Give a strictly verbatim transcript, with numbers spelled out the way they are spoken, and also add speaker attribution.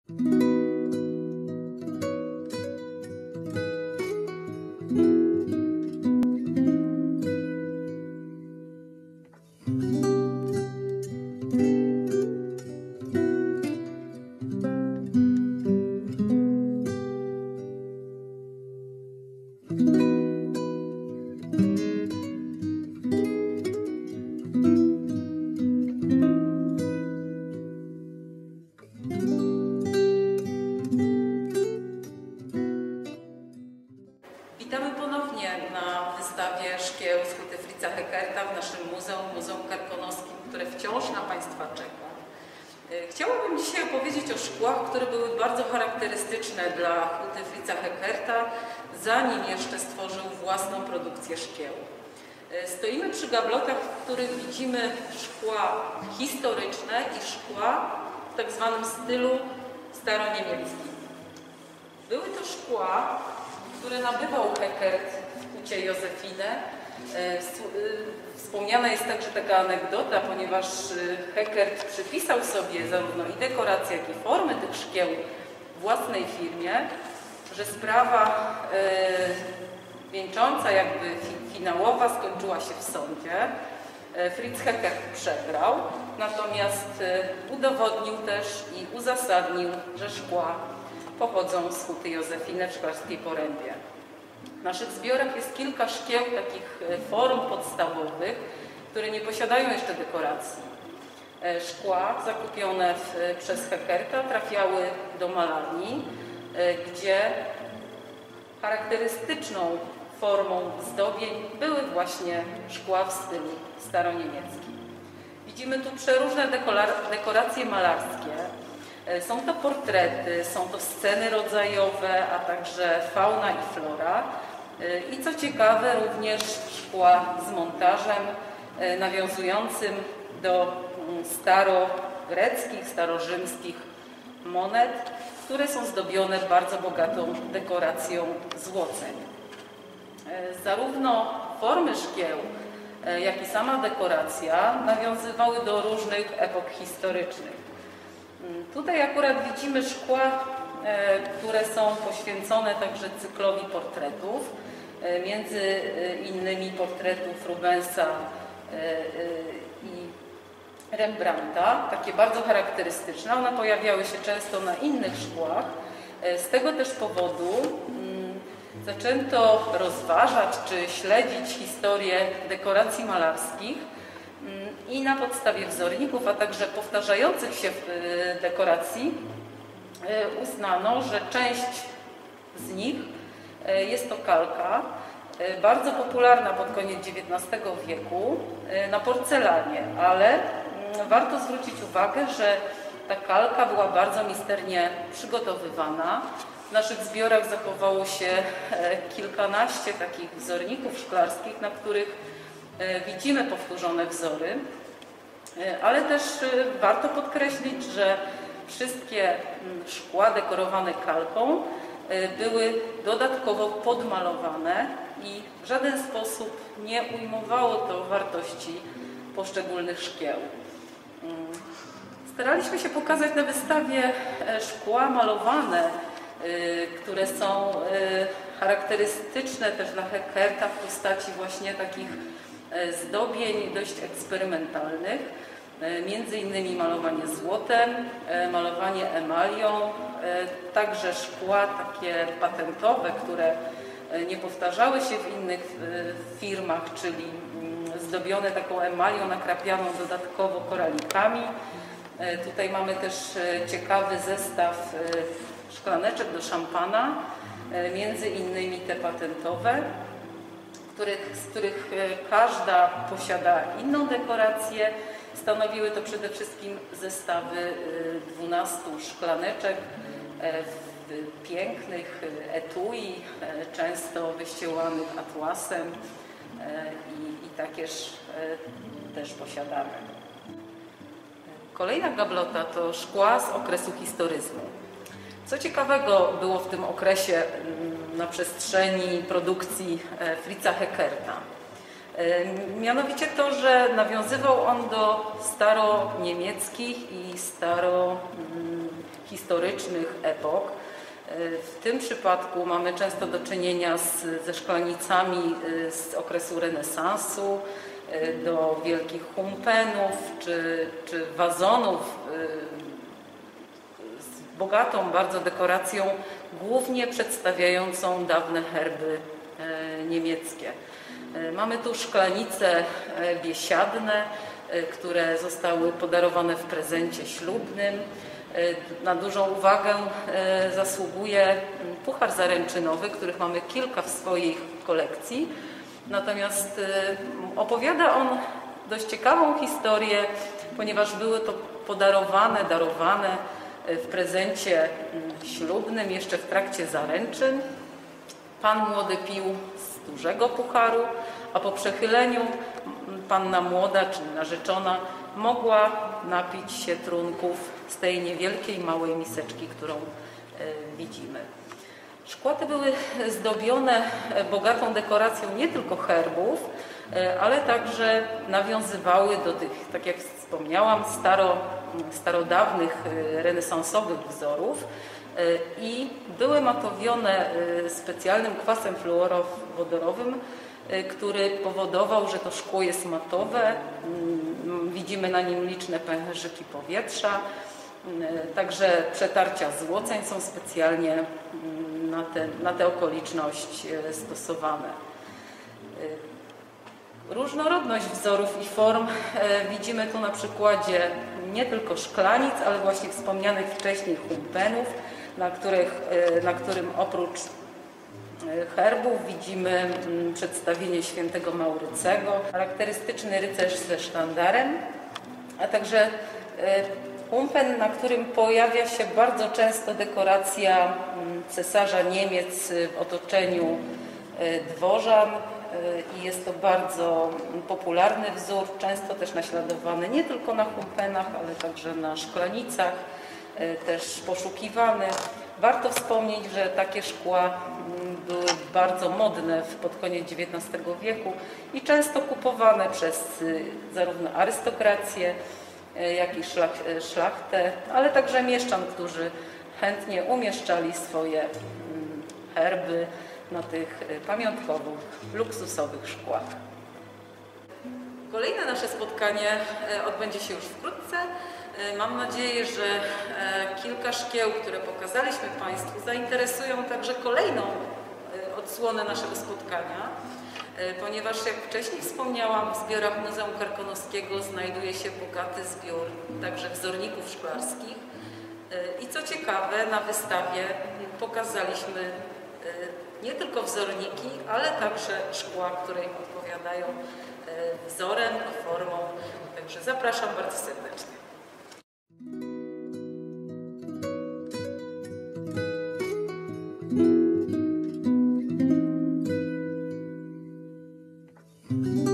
Speaker 1: Witamy ponownie na wystawie szkieł z huty Fritza Heckerta w naszym muzeum, Muzeum Karkonoskim, które wciąż na Państwa czeka. Chciałabym dzisiaj opowiedzieć o szkłach, które były bardzo charakterystyczne dla huty Fritza Heckerta, zanim jeszcze stworzył własną produkcję szkieł. Stoimy przy gablotach, w których widzimy szkła historyczne i szkła w tak zwanym stylu staroniemieckim. Były to szkła, które nabywał Heckert w hucie Józefiny. Wspomniana jest także taka anegdota, ponieważ Heckert przypisał sobie zarówno i dekorację, jak i formę tych szkieł własnej firmie, że sprawa wieńcząca, jakby finałowa, skończyła się w sądzie. Fritz Heckert przegrał, natomiast udowodnił też i uzasadnił, że szkła pochodzą z huty Józefiny w Szklarskiej Porębie. W naszych zbiorach jest kilka szkieł takich form podstawowych, które nie posiadają jeszcze dekoracji. Szkła zakupione w, przez Heckerta trafiały do malarni, gdzie charakterystyczną formą zdobień były właśnie szkła w stylu staroniemieckim. Widzimy tu przeróżne dekoracje malarskie. Są to portrety, są to sceny rodzajowe, a także fauna i flora. I co ciekawe, również szkła z montażem nawiązującym do starogreckich, starorzymskich monet, które są zdobione bardzo bogatą dekoracją złoceń. Zarówno formy szkieł, jak i sama dekoracja nawiązywały do różnych epok historycznych. Tutaj akurat widzimy szkła, które są poświęcone także cyklowi portretów, między innymi portretów Rubensa i Rembrandta, takie bardzo charakterystyczne. One pojawiały się często na innych szkłach. Z tego też powodu zaczęto rozważać czy śledzić historię dekoracji malarskich i na podstawie wzorników, a także powtarzających się dekoracji uznano, że część z nich jest to kalka, bardzo popularna pod koniec dziewiętnastego wieku na porcelanie, ale warto zwrócić uwagę, że ta kalka była bardzo misternie przygotowywana. W naszych zbiorach zachowało się kilkanaście takich wzorników szklarskich, na których widzimy powtórzone wzory, ale też warto podkreślić, że wszystkie szkła dekorowane kalką były dodatkowo podmalowane i w żaden sposób nie ujmowało to wartości poszczególnych szkieł. Staraliśmy się pokazać na wystawie szkła malowane, które są charakterystyczne też dla Heckerta w postaci właśnie takich zdobień dość eksperymentalnych, między innymi malowanie złotem, malowanie emalią, także szkła takie patentowe, które nie powtarzały się w innych firmach, czyli zdobione taką emalią nakrapianą dodatkowo koralikami. Tutaj mamy też ciekawy zestaw szklaneczek do szampana, między innymi te patentowe, których, z których każda posiada inną dekorację. Stanowiły to przede wszystkim zestawy dwunastu szklaneczek w pięknych etui, często wyściełanych atłasem i, i takież też posiadamy. Kolejna gablota to szkła z okresu historyzmu. Co ciekawego było w tym okresie na przestrzeni produkcji Fritza Heckerta? Mianowicie to, że nawiązywał on do staroniemieckich i starohiszpańskich historycznych epok. W tym przypadku mamy często do czynienia z, ze szklanicami z okresu renesansu, do wielkich humpenów czy, czy wazonów z bogatą bardzo dekoracją, głównie przedstawiającą dawne herby niemieckie. Mamy tu szklanice biesiadne, które zostały podarowane w prezencie ślubnym. Na dużą uwagę zasługuje puchar zaręczynowy, których mamy kilka w swojej kolekcji. Natomiast opowiada on dość ciekawą historię, ponieważ były to podarowane, darowane w prezencie ślubnym, jeszcze w trakcie zaręczyn. Pan młody pił z dużego pucharu, a po przechyleniu panna młoda, czyli narzeczona, mogła napić się trunków z tej niewielkiej, małej miseczki, którą widzimy. Szkła te były zdobione bogatą dekoracją nie tylko herbów, ale także nawiązywały do tych, tak jak wspomniałam, staro, starodawnych, renesansowych wzorów i były matowione specjalnym kwasem fluorowodorowym, który powodował, że to szkło jest matowe. Widzimy na nim liczne pęcherzyki powietrza. Także przetarcia złoceń są specjalnie na, te, na tę okoliczność stosowane. Różnorodność wzorów i form widzimy tu na przykładzie nie tylko szklanic, ale właśnie wspomnianych wcześniej humpenów, na, których, na którym oprócz herbów widzimy przedstawienie świętego Maurycego, charakterystyczny rycerz ze sztandarem, a także humpen, na którym pojawia się bardzo często dekoracja cesarza Niemiec w otoczeniu dworzan i jest to bardzo popularny wzór, często też naśladowany nie tylko na humpenach, ale także na szklanicach, też poszukiwany. Warto wspomnieć, że takie szkła były bardzo modne pod koniec dziewiętnastego wieku i często kupowane przez zarówno arystokrację, jak i szlachtę, ale także mieszczan, którzy chętnie umieszczali swoje herby na tych pamiątkowych, luksusowych szkłach. Kolejne nasze spotkanie odbędzie się już wkrótce. Mam nadzieję, że kilka szkieł, które pokazaliśmy Państwu, zainteresują także kolejną odsłonę naszego spotkania, ponieważ jak wcześniej wspomniałam, w zbiorach Muzeum Karkonoskiego znajduje się bogaty zbiór także wzorników szklarskich. I co ciekawe, na wystawie pokazaliśmy nie tylko wzorniki, ale także szkła, które im odpowiadają wzorem i formą. Także zapraszam bardzo serdecznie. Mm-hmm.